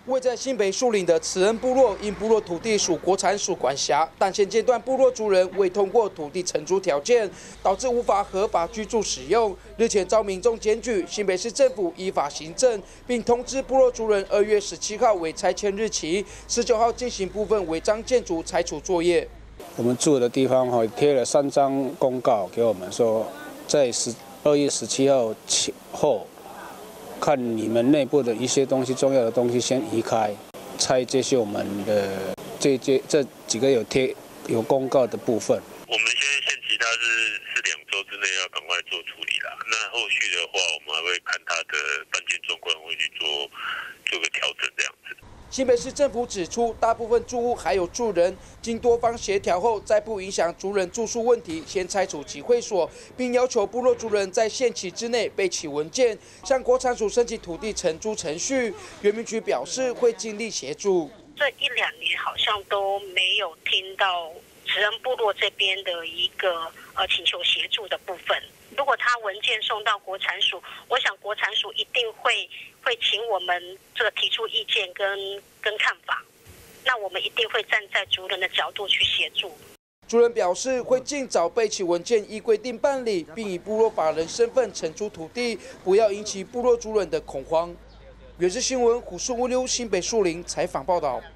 位在新北树林的慈恩部落，因部落土地属国产署管辖，但现阶段部落族人未通过土地承租条件，导致无法合法居住使用。日前遭民众检举，新北市政府依法行政，并通知部落族人2月17号为拆迁日期，19号进行部分违章建筑拆除作业。 我们住的地方贴了3张公告给我们说，在2月17号后。看你们内部的一些东西，重要的东西先移开，拆这些我们的这几个有公告的部分。 我们现在限期，它是2周之内要赶快做处理啦。那后续的话，我们还会看它的搬迁状况，会去做个调整这样子。 新北市政府指出，大部分住屋还有住人，经多方协调后，在不影响族人住宿问题，先拆除集会所，并要求部落族人在限期之内备齐文件，向国产署申请土地承租程序。原民局表示会尽力协助。 这1、2年好像都没有听到慈恩部落这边的一个请求协助的部分。如果他文件送到国产署，我想国产署一定会请我们这个提出意见跟看法，那我们一定会站在族人的角度去协助。 族人表示会尽早备齐文件，依规定办理，并以部落法人身份承租土地，不要引起部落族人的恐慌。原视新闻虎视乌溜新北树林采访报道。